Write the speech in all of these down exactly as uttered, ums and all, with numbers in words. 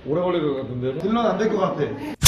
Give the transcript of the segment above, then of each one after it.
오래 걸릴 것 같은데. 딜러는 안 될 것 같아.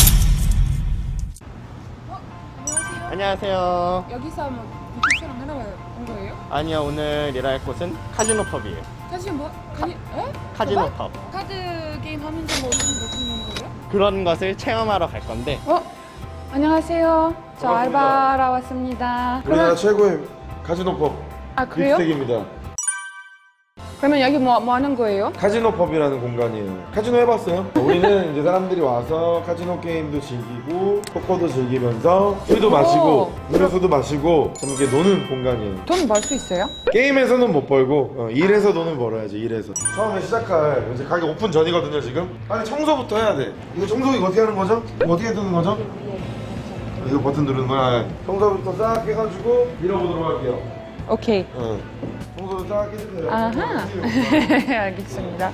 어? 안녕하세요. 안녕하세요. 여기서 뭐 뷰티 촬영 하러 온 거예요? 아니요, 오늘 일할 곳은 카지노 펍이에요. 사실 뭐? 아니, 에? 카지노 그거? 펍. 카드 게임 하면서 뭐 어떤 거 하는 거예요? 그런 것을 체험하러 갈 건데. 어? 안녕하세요. 저 반갑습니다. 알바하러 왔습니다. 우리나라 최고의 카지노 펍 아, 그래요? 빅스택입니다. 그러면 여기 뭐, 뭐 하는 거예요? 카지노 펍이라는 공간이에요. 카지노 해봤어요? 우리는 이제 사람들이 와서 카지노 게임도 즐기고 포커도 즐기면서 술도 오. 마시고 음료수도 마시고 좀 이렇게 노는 공간이에요. 돈 벌 수 있어요? 게임에서는 못 벌고 어, 일에서 돈은 벌어야지. 일에서 처음에 시작할 이제 가게 오픈 전이거든요. 지금 아니 청소부터 해야 돼. 이거 청소 이거 어떻게 하는 거죠? 이거 어떻게 두는 거죠? 이거 버튼 누르는 거야. 청소부터 싹 해가지고 밀어보도록 할게요. 오케이. 어. 청소도 싹 해주세요. 아하. 알겠습니다.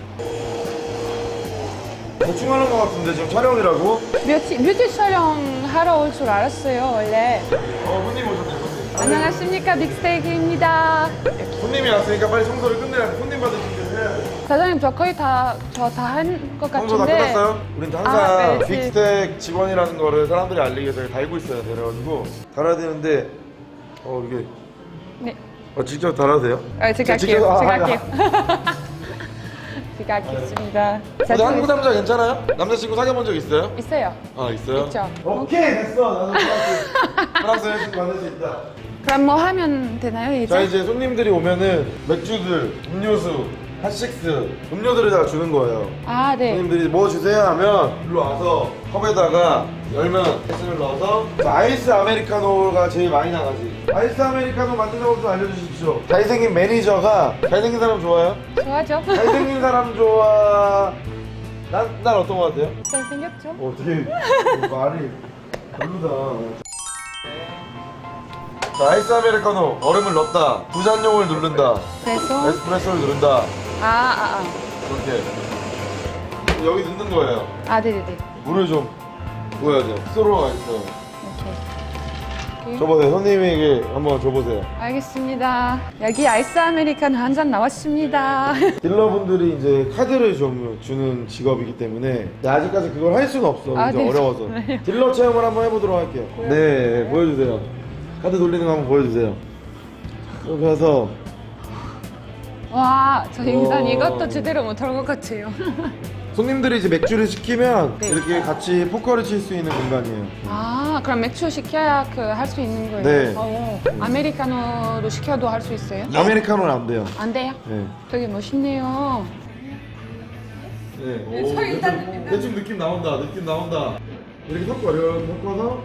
대충 하는 거 같은데 지금 촬영이라고? 뷰티, 뷰티 촬영 하러 올 줄 알았어요, 원래. 어 손님 오셨네. 손님. 안녕하십니까, 빅스테이크입니다. 손님이 왔으니까 빨리 청소를 끝내야 돼. 손님 받을 준비를 해야 돼. 사장님, 저 거의 다, 저 다 한 것 같은데. 청소 다 끝났어요? 우린 항상 아, 네, 빅스택 직원이라는 거를 사람들이 알리기 위해서 달고 있어야 돼. 그래가지고 달아야 되는데 어 이게 네. 어, 직접 달아도 돼요? 아, 제가 직접- 할게요. 아, 제가 아, 할게요. 제가 하겠습니다. 근데 한국 남자 괜찮아요? 남자친구 사귀어본 적 있어요? 있어요. 아 있어요? 있죠. 오케이 됐어. 나도 프랑스 프랑스 여자친구 만날 수 있다. 그럼 뭐 하면 되나요, 이제? 자 이제 손님들이 오면은 맥주들, 음료수, 핫식스 음료들을 다 주는 거예요. 아, 네. 손님들이 뭐 주세요 하면 일로 와서 컵에다가 열면 아이스를 넣어서 자, 아이스 아메리카노가 제일 많이 나가지. 아이스 아메리카노 만드는 법 좀 알려주십시오. 잘생긴 매니저가 잘생긴 사람 좋아요? 좋아죠? 잘생긴 사람 좋아. 난, 난 어떤 거 같아요? 잘생겼죠? 어, 되게 말이 별로다. 자, 아이스 아메리카노 얼음을 넣었다. 두 잔용을 누른다. 그래서? 에스프레소를 누른다. 아, 아, 아. 이렇게 여기 넣는 거예요. 아, 네네네. 물을 좀 부어야 돼요. 스로가 있어요. 오케이. 오케이. 줘보세요. 손님에게 한번 줘보세요. 알겠습니다. 여기 아이스 아메리카노 한 잔 나왔습니다. 딜러분들이 이제 카드를 좀 주는 직업이기 때문에 근데 아직까지 그걸 할 수는 없어. 아, 이제 네. 어려워서. 네. 딜러 체험을 한번 해보도록 할게요. 네, 보여주세요. 카드 돌리는 거 한번 보여주세요. 이렇게 해서 와, 저 일단 오. 이것도 제대로 못할 것 같아요. 손님들이 이제 맥주를 시키면 네. 이렇게 같이 포커를 칠 수 있는 공간이에요. 아, 그럼 맥주 시켜야 그 할 수 있는 거예요? 네. 어, 아메리카노도 시켜도 할 수 있어요? 아메리카노는 안 돼요. 안 돼요? 네. 되게 멋있네요. 네. 네, 오, 저 일단 대충, 대충 느낌 나온다. 느낌 나온다. 이렇게 섞어, 이렇게 섞어서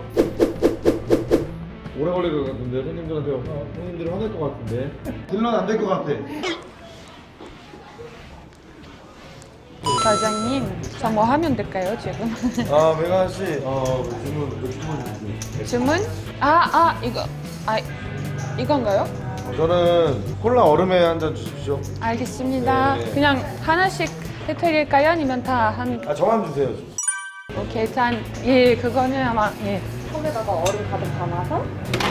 오래 걸릴 것 같은데 손님들한테 화- 손님들이 화낼 것 같은데. 딜러는 안 될 것 같아. 사장님, 저 뭐 하면 될까요, 지금? 아, 메가 씨, 어, 주문, 그 주문 주세요. 주문? 아, 아, 이거, 아, 이건가요? 어, 저는 콜라 얼음에 한 잔 주십시오. 알겠습니다. 네. 그냥 하나씩 해드릴까요? 아니면 다 한, 아, 저만 주세요. 오케이, 일단, 예, 그거는 아마, 예. 컵에다가 얼음 가득 담아서.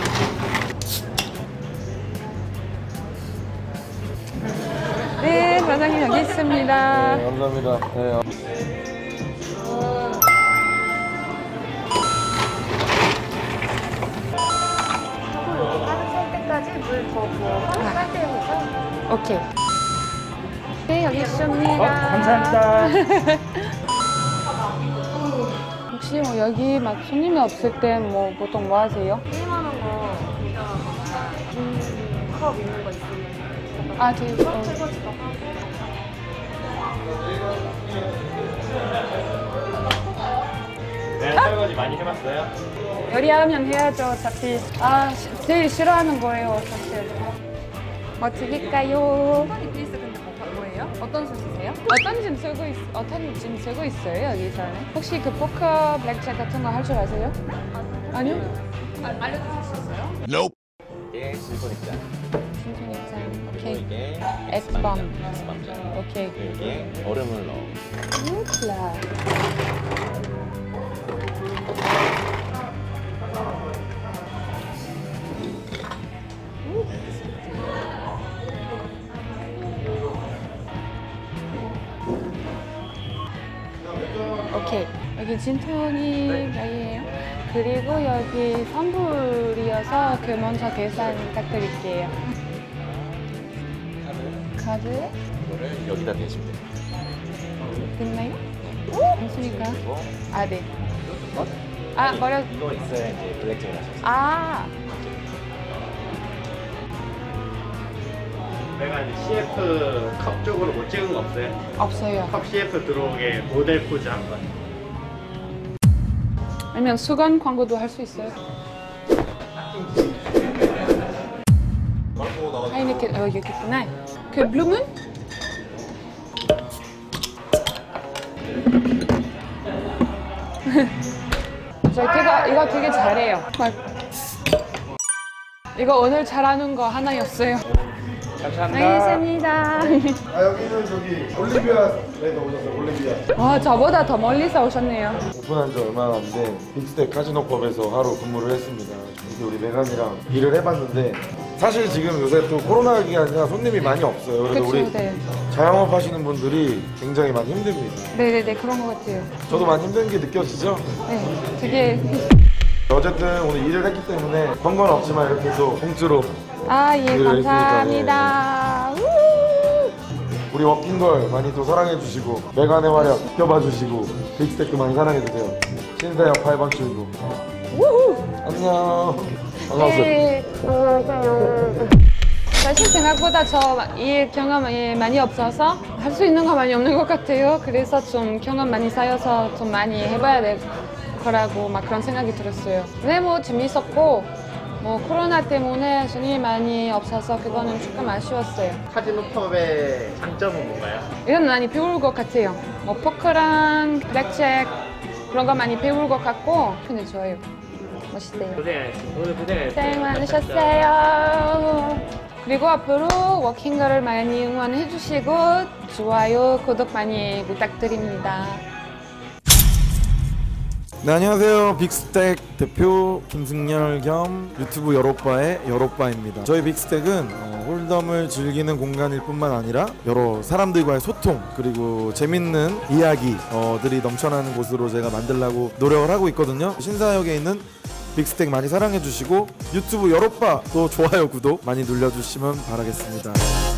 네, 사장님 여기 있습니다. 네, 감사합니다. 네, 어. 따뜻할 때까지 물 더 부어서 빨대에서 오케이. 네, 여기 있습니다. 어, 감사합니다. 혹시 뭐 여기 막 손님이 없을 때 뭐 보통 뭐 하세요? 게임하는 거 음, 컵 있는 거 있으면 아, 되게 어, 설거지도 하고 네, 설거지 많이 해봤어요? 요리하면 해야죠, 어차피. 아, 시- 제일 싫어하는 거예요, 사실. 뭐 드릴까요? 이 피스 근데 뭐, 뭐예요? 어떤 술 쓰세요? 어떤 짐 쓰고 있, 어떤 짐 쓰고 있어요, 여기서는? 혹시 그 포커, 블랙잭 같은 거 할 줄 아세요? 아니요? 아, 알려주실 수 있어요? 이게 실손입니다. 천천히 짠. 오케이. 이게 엑스밤. 엑스밤. 오케이. 이게 얼음을 넣어. 우클라. 오케이. 여기 진토닉 여기에요. 그리고 여기 선불이어서 그 먼저 계산 부탁드릴게요. 카드 이거를 여기다 대시면 돼요. 됐나요? 오! 됐으니까. 그리고 아, 네. 아, 버려. 이거 있어야 이제 블랙잭을 하셨어요. 아, 내가 이제 씨에프 컵 쪽으로 못 찍은 거 없어요? 없어요. 컵 씨에프 들어오게 모델 포즈 한 번. 아니면 수건 광고도 할 수 있어요. 하이네켄, 어, 여기 있구나. 그 블루문? 저 되게, 이거 되게 잘해요. 막. 이거 오늘 잘하는 거 하나였어요. 알겠습니다. 아 여기는 저기 올리비아에서 오셨어요. 올리비아. 와, 저보다 더 멀리서 오셨네요. 오픈한 지 얼마 안 된 빅스텝 카지노법에서 하루 근무를 했습니다. 이제 우리 메간이랑 일을 해봤는데 사실 지금 요새 또 코로나 기간이라 손님이 많이 없어요. 그래서 그쵸, 우리 네. 자영업 하시는 분들이 굉장히 많이 힘듭니다. 네네네, 그런 것 같아요. 저도 많이 힘든 게 느껴지죠? 네, 되게. 어쨌든 오늘 일을 했기 때문에 번 건 없지만 이렇게 또 봉투로 아, 예, 일을 감사합니다. 우! 우리 워킹걸 많이 또 사랑해 주시고 메간의 활약 지켜봐 주시고 빅스텝도 많이 사랑해 주세요. 신사역 팔 번 출구. 안녕. 반가웠어요. 네, 안녕하세요. 사실 생각보다 저 일 경험이 많이 없어서 할 수 있는 거 많이 없는 것 같아요. 그래서 좀 경험 많이 쌓여서 좀 많이 해봐야 될 거라고 막 그런 생각이 들었어요. 네, 뭐 재밌었고 뭐 코로나 때문에 손님이 많이 없어서 그거는 조금 아쉬웠어요. 카지노 펍의 장점은 뭔가요? 이건 많이 배울 것 같아요. 뭐 포커랑 블랙잭 그런 거 많이 배울 것 같고 근데 좋아요. 멋있대요. 고생하셨습니다. 오늘 고생하셨어요. 고생 많으셨어요. 그리고 앞으로 워킹걸을 많이 응원해 주시고 좋아요, 구독 많이 부탁드립니다. 네, 안녕하세요. 빅스텝 대표 김승열 겸 유튜브 여로빠의 여로빠입니다. 저희 빅스텝은 어, 홀덤을 즐기는 공간일 뿐만 아니라 여러 사람들과의 소통 그리고 재밌는 이야기들이 넘쳐나는 곳으로 제가 만들려고 노력을 하고 있거든요. 신사역에 있는 빅스텝 많이 사랑해 주시고 유튜브 여로빠 또 좋아요 구독 많이 눌러주시면 바라겠습니다.